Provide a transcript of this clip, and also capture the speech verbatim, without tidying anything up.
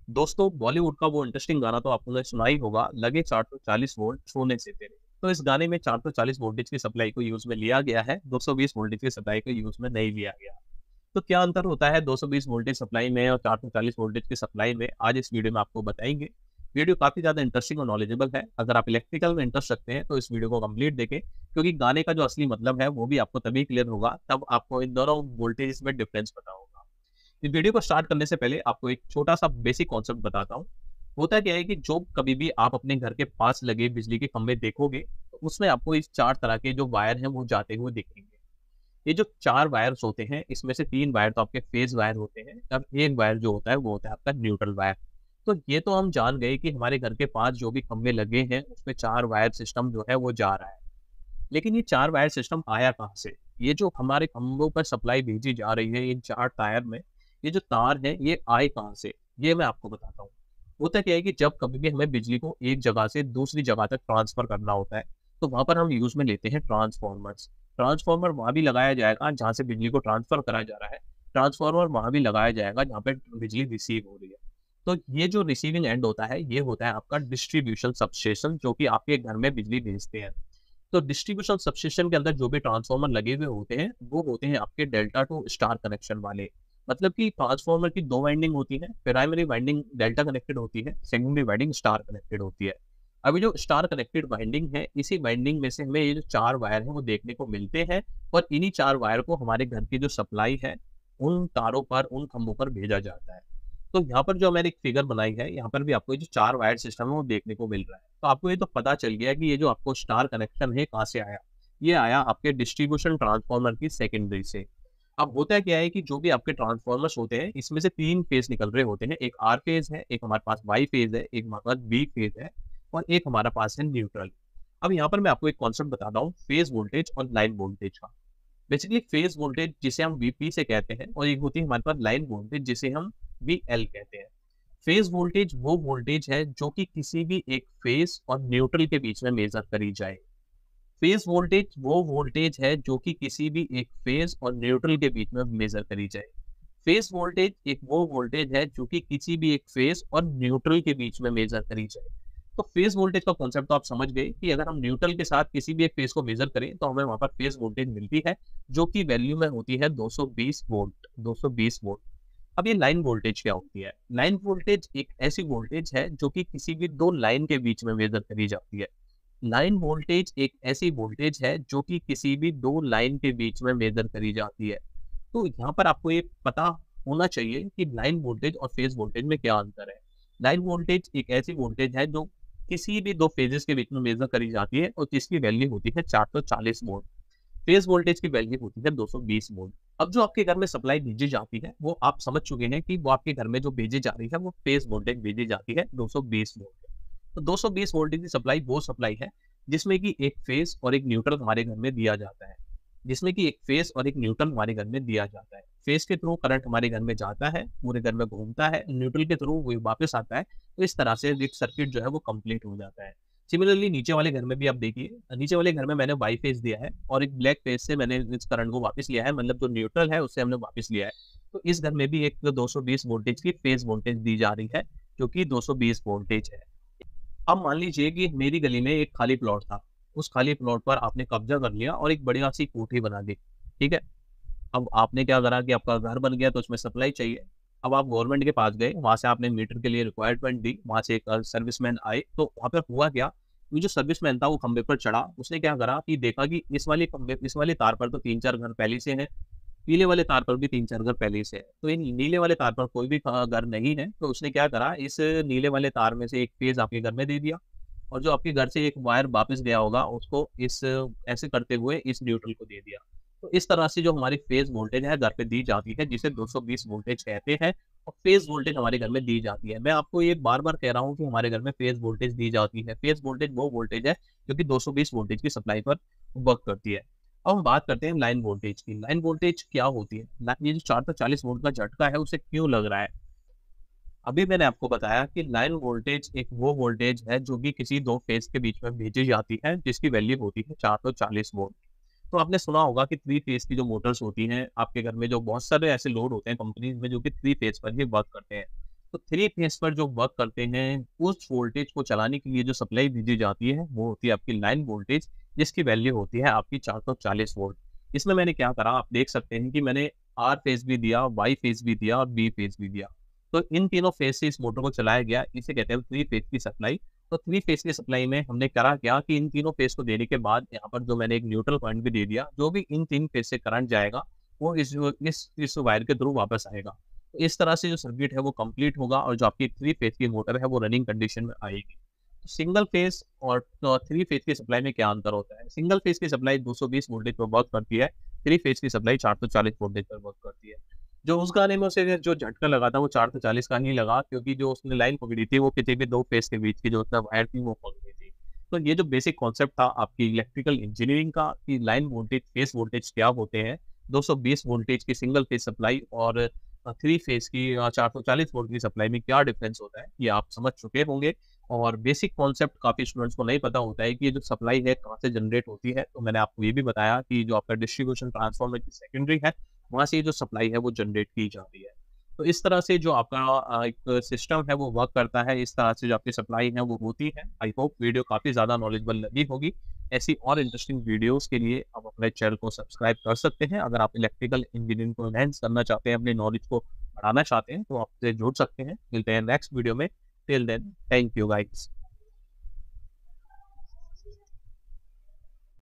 दोस्तों, बॉलीवुड का वो इंटरेस्टिंग गाना तो आपने सुना ही होगा, लगे चार सौ चालीस वोल्ट छूने से तेरे। तो इस गाने में चार सौ चालीस वोल्टेज की सप्लाई को यूज़ में लिया गया है, दो सौ बीस वोल्टेज की सप्लाई को यूज़ में नहीं लिया गया। तो क्या अंतर होता है दो सौ बीस वोल्टेज सप्लाई में और चार सौ चालीस वोल्टेज की सप्लाई में, आज इस वीडियो में आपको बताएँगे। वीडियो काफ़ी ज़्यादा इंटरेस्टिंग और नॉलेजेबल है। अगर आप इलेक्ट्रिकल में इंटरेस्ट रखते हैं, तो इस वीडियो को कंप्लीट देखें, क्योंकि गाने का जो असली मतलब है, वो भी आपको तभी क्लियर होगा, तब आपको इन दोनों वोल्टेज में डिफरेंस पता होगा। इस वीडियो को स्टार्ट करने से पहले आपको एक छोटा-सा बेसिक कॉन्सेप्ट बताता हूँ। होता क्या है कि जो कभी भी आप अपने घर के पास लगे बिजली के खंभे देखोगे, तो उसमें आपको इस चार तरह के जो वायर हैं, वो जाते हुए दिखेंगे। ये जो चार वायर्स होते हैं, इसमें से तीन वायर तो आपके फेज वायर होते हैं, और एक वायर जो होता है, वो होता है आपका न्यूट्रल वायर। तो ये तो हम जान गए कि हमारे घर के पास जो भी खंभे लगे हैं, उसमें चार वायर सिस्टम जो है, वो जा रहा है। लेकिन ये चार वायर सिस्टम आया कहाँ से? ये जो हमारे खंभों पर सप्लाई भेजी जा रही है इन चार टायर में, ये जो तार हैं, ये आए कहाँ से? ये मैं आपको बताता हूँ। होता क्या है कि जब कभी भी हमें बिजली को एक जगह से दूसरी जगह तक ट्रांसफ़र करना होता है, तो वहाँ पर हम यूज़ में लेते हैं ट्रांसफ़ॉर्मर्स। ट्रांसफ़ॉर्मर वहाँ भी लगाया जाएगा जहाँ से बिजली को ट्रांसफ़र करा जा रहा है। ट्रांसफ़ॉर्मर वहाँ भी लगाया जाएगा जहाँ पे बिजली रिसीव हो रही है। तो ये जो रिसीविंग एंड होता है, ये होता है आपका डिस्ट्रीब्यूशन सबस्टेशन, जो कि आपके घर में बिजली भेजते हैं। तो डिस्ट्रीब्यूशन सबस्टेशन के अंदर जो भी ट्रांसफार्मर लगे हुए होते हैं, वो होते हैं आपके डेल्टा टू स्टार कनेक्शन वाले। मतलब कि ट्रांसफार्मर की दो वाइंडिंग होती है, प्राइमरी वाइंडिंग डेल्टा कनेक्टेड होती है, सेकेंडरी वाइंडिंग स्टार कनेक्टेड होती है। अभी जो स्टार कनेक्टेड वाइंडिंग है, इसी वाइंडिंग में से हमें ये जो चार वायर हैं, वो देखने को मिलते हैं, और इन्हीं चार वायर को हमारे घर की जो सप्लाई है, उन तारों पर, उन खंभों पर भेजा जाता है। तो यहाँ पर जो मैंने एक फिगर बनाई है, यहाँ पर भी आपको ये जो चार वायर सिस्टम है, वो देखने को मिल रहा है। तो आपको ये तो पता चल गया कि ये जो आपको स्टार कनेक्शन है, कहाँ से आया? ये आया आपके डिस्ट्रीब्यूशन ट्रांसफार्मर की सेकेंडरी से। अब होता क्या है कि जो भी आपके ट्रांसफार्मर्स होते हैं, इसमें से तीन फेज़ निकल रहे होते हैं। एक आर फेज़ है, एक हमारे पास वाई फेज़ है, एक हमारे पास बी फेज़ है, और एक हमारा पास है न्यूट्रल। अब यहाँ पर मैं आपको एक कॉन्सेप्ट बताता हूँ, फेज़ वोल्टेज और लाइन वोल्टेज का। बेसिकली फेज़ वोल्टेज जिसे हम वीपी से कहते हैं, और एक होती है हमारे पास लाइन वोल्टेज जिसे हम वीएल कहते हैं। फेज़ वोल्टेज वो वोल्टेज है जो कि किसी भी एक फेज़ और न्यूट्रल के बीच में मेज़र करी जाए। फेज़ वोल्टेज वो वोल्टेज है जो कि किसी भी एक फेज़ और न्यूट्रल के बीच में मेज़र करी जाए। फेज़ वोल्टेज एक वो वोल्टेज है जो कि किसी भी एक फेज़ और न्यूट्रल के बीच में मेज़र करी जाए। तो फेज़ वोल्टेज का कॉन्सेप्ट तो आप समझ गए कि अगर हम न्यूट्रल के साथ किसी भी एक फेज़ को मेज़र करें, तो हमें वहाँ पर फेज़ वोल्टेज मिलती है, जो कि वैल्यू में होती है दो सौ बीस वोल्ट, दो सौ बीस वोल्ट। अब ये लाइन वोल्टेज क्या होती है? लाइन वोल्टेज एक ऐसी वोल्टेज है जो कि किसी भी दो लाइन के बीच में मेज़र करी जाती है। लाइन वोल्टेज एक ऐसी वोल्टेज है जो कि किसी भी दो लाइन के बीच में मेज़र करी जाती है। तो यहाँ पर आपको ये पता होना चाहिए कि लाइन वोल्टेज और फेज़ वोल्टेज में क्या अंतर है। लाइन वोल्टेज एक ऐसी वोल्टेज है जो किसी भी दो फेजेस के बीच में मेज़र करी जाती है, और जिसकी वैल्यू होती है चार सौ चालीस वोल्ट। फेज़ वोल्टेज की वैल्यू होती है दो सौ बीस वोल्ट। अब जो आपके घर में सप्लाई भेजी जाती है, वो आप समझ चुके हैं कि वो आपके घर में जो भेजी जा रही है, वो फेज़ वोल्टेज भेजी जाती है दो सौ बीस वोल्ट। तो दो सौ बीस वोल्ट की सप्लाई वो सप्लाई है जिसमें कि एक फेज़ और एक न्यूट्रल हमारे घर में दिया जाता है। जिसमें कि एक फेज़ और एक न्यूट्रल हमारे घर में दिया जाता है। फेज़ के थ्रू करंट हमारे घर में जाता है, पूरे घर में घूमता है, न्यूट्रल के थ्रू वो वापस आता है। तो इस तरह से एक सर्किट जो है वो कंप्लीट हो जाता है। सिमिलरली नीचे वाले घर में भी आप देखिए, नीचे वाले घर में मैंने वाई फेज़ दिया है, और एक ब्लैक फेज़ से मैंने इस करंट को वापस लिया है, मतलब जो न्यूट्रल है उससे हमने वापस लिया है। तो इस घर में भी एक दो सौ बीस वोल्टेज की फेज़ वोल्टेज दी जा रही है, जो कि दो सौ बीस वोल्टेज है। अब मान लीजिए कि मेरी गली में एक खाली प्लॉट था। उस खाली प्लॉट पर आपने कब्जा कर लिया और एक बढ़िया-सी कोठी बना दी, ठीक है? अब आपने क्या करा कि आपका घर बन गया, तो उसमें सप्लाई चाहिए। अब आप गवर्नमेंट के पास गए, वहाँ से आपने मीटर के लिए रिक्वायरमेंट दी, वहाँ से एक अ, सर्विसमैन आए, तो वहाँ पे हुआ क्या, वो जो सर्विसमैन था वो खंभे पर चढ़ा, उसने क्या करा कि देखा कि इस वाले खंभे इस वाले तार पर तो तीन चार घर पहले से हैं, पीले वाले तार पर भी तीन चार घर पहले से है। तो इन नीले वाले तार पर कोई भी अ, घर नहीं है, तो उसने क्या करा, इस नीले वाले तार में से एक फेज़ आपके घर में दे दिया, और जो आपके घर से एक वायर वापस गया होगा, उसको इस ऐसे करते हुए इस न्यूट्रल को दे दिया। तो इस तरह से जो हमारी फेज़ वोल्टेज है घर पे दी जाती है, जिसे दो सौ बीस वोल्टेज कहते हैं, और फेज़ वोल्टेज हमारे घर में दी जाती है। मैं आपको ये बार-बार कह रहा हूँ कि हमारे घर में फेज़ वोल्टेज दी जाती है। फेज़ वोल्टेज वो वोल्टेज है जो कि दो सौ बीस वोल्टेज की सप्लाई पर वर्क करती है। अब हम बात करते हैं लाइन वोल्टेज की। लाइन वोल्टेज क्या होती है? ला ये जो चार सौ चालीस वोल्ट का झटका है, उसे क्यों लग रहा है? अभी मैंने आपको बताया कि लाइन वोल्टेज एक वो वोल्टेज है जो कि किसी दो फेज़ के बीच में भेजी जाती है, जिसकी वैल्यू होती है चार सौ चालीस वोल्ट। तो आपने सुना होगा कि थ्री फेज़ की जो मोटर्स होती हैं, आपके घर में जो बहुत सारे ऐसे लोड होते हैं कंपनीज़ में, जो कि थ्री फेज़ पर ही वर्क करते हैं। तो थ्री फेज पर जो वर्क करते हैं, उस वोल्टेज को चलाने के लिए जो सप्लाई भेजी जाती है, वो होती है आपकी लाइन वोल्टेज, जिसकी वैल्यू होती है आपकी चार सौ चालीस वोल्ट। इसमें मैंने क्या करा, आप देख सकते हैं कि मैंने आर फेज भी दिया, वाई फेज भी दिया और बी फेज भी दिया। तो इन तीनों फेज से इस मोटर को चलाया गया, इसे कहते हैं थ्री फेज की सप्लाई। तो थ्री फेज की सप्लाई में हमने करा क्या कि इन तीनों फेज को देने के बाद यहाँ पर जो मैंने एक न्यूट्रल पॉइंट भी दे दिया, जो भी इन तीन फेज से करंट जाएगा, वो इस इस इस वायर के थ्रू वापस आएगा। तो इस तरह से जो सर्किट है वो कंप्लीट होगा और जो आपकी थ्री फेज की मोटर है वो रनिंग कंडीशन में आएगी। तो सिंगल फेज और थ्री फेज की सप्लाई में क्या अंतर होता है? सिंगल फेज की सप्लाई दो सौ बीस वोल्टेज पर वर्क करती है, थ्री फेज की सप्लाई चार सौ चालीस वोल्टेज पर वर्क करती है। जो उस गाने में उसे जो झटका लगा था वो चार सौ चालीस का नहीं लगा, क्योंकि जो उसने लाइन पकड़ी थी वो किसी भी दो फेज के बीच की जो उसने वायर थी वो पकड़ी थी। तो ये जो बेसिक कॉन्सेप्ट था आपकी इलेक्ट्रिकल इंजीनियरिंग का कि लाइन वोल्टेज, फेज वोल्टेज क्या होते हैं, दो सौ बीस वोल्टेज की सिंगल फेज सप्लाई और अ, थ्री फेज की अ, चार सौ चालीस वोल्ट की सप्लाई में क्या डिफरेंस होता है, ये आप समझ चुके होंगे। और बेसिक कॉन्सेप्ट काफ़ी स्टूडेंट्स को नहीं पता होता है कि ये जो सप्लाई है कहाँ से जनरेट होती है। तो मैंने आपको ये भी बताया कि जो आपका डिस्ट्रीब्यूशन ट्रांसफार्मर की सेकेंडरी है, वहाँ से ये जो सप्लाई है वो जनरेट की जाती है। तो इस तरह से जो आपका अ, एक सिस्टम है वो वर्क करता है, इस तरह से जो आपकी सप्लाई है वो होती है। आई होप वीडियो काफ़ी ज़्यादा नॉलेजेबल लगी होगी। ऐसी और इंटरेस्टिंग वीडियोज़ के लिए आप अपने चैनल को सब्सक्राइब कर सकते हैं। अगर आप इलेक्ट्रिकल इंजीनियरिंग को एनहांस करना चाहते हैं, अपनी नॉलेज को बढ़ाना चाहते हैं, तो आप मुझसे जुड़ सकते हैं। मिलते हैं नेक्स्ट वीडियो में। Till then, thank you guys.